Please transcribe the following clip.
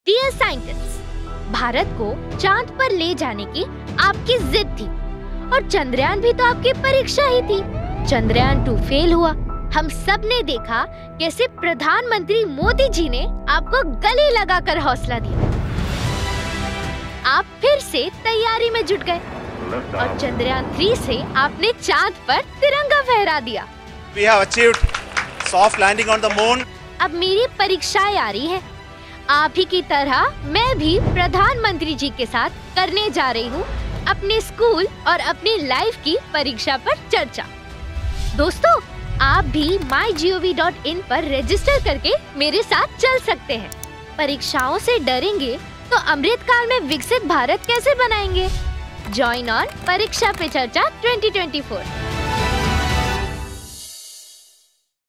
Dear scientist, Bharat को चांद पर ले जाने की आपकी जिद थी और चंद्रयान भी तो आपकी परीक्षा ही थी। चंद्रयान 2 फेल हुआ। हम सब ने देखा कैसे प्रधानमंत्री मोदी जी ने आपको गले लगाकर हौसला दिया। आप फिर से तैयारी में जुट गए और चंद्रयान 3 से आपने चांद पर तिरंगा फहरा दिया। We have achieved soft landing on the moon. अब मेरी परीक्षाएं आ रही है। आप ही की तरह मैं भी प्रधानमंत्री जी के साथ करने जा रही हूँ अपने स्कूल और अपनी लाइफ की परीक्षा पर चर्चा। दोस्तों, आप भी mygov.in पर रजिस्टर करके मेरे साथ चल सकते हैं। परीक्षाओं से डरेंगे तो अमृतकाल में विकसित भारत कैसे बनाएंगे? जॉइन ऑन परीक्षा पे चर्चा 2024।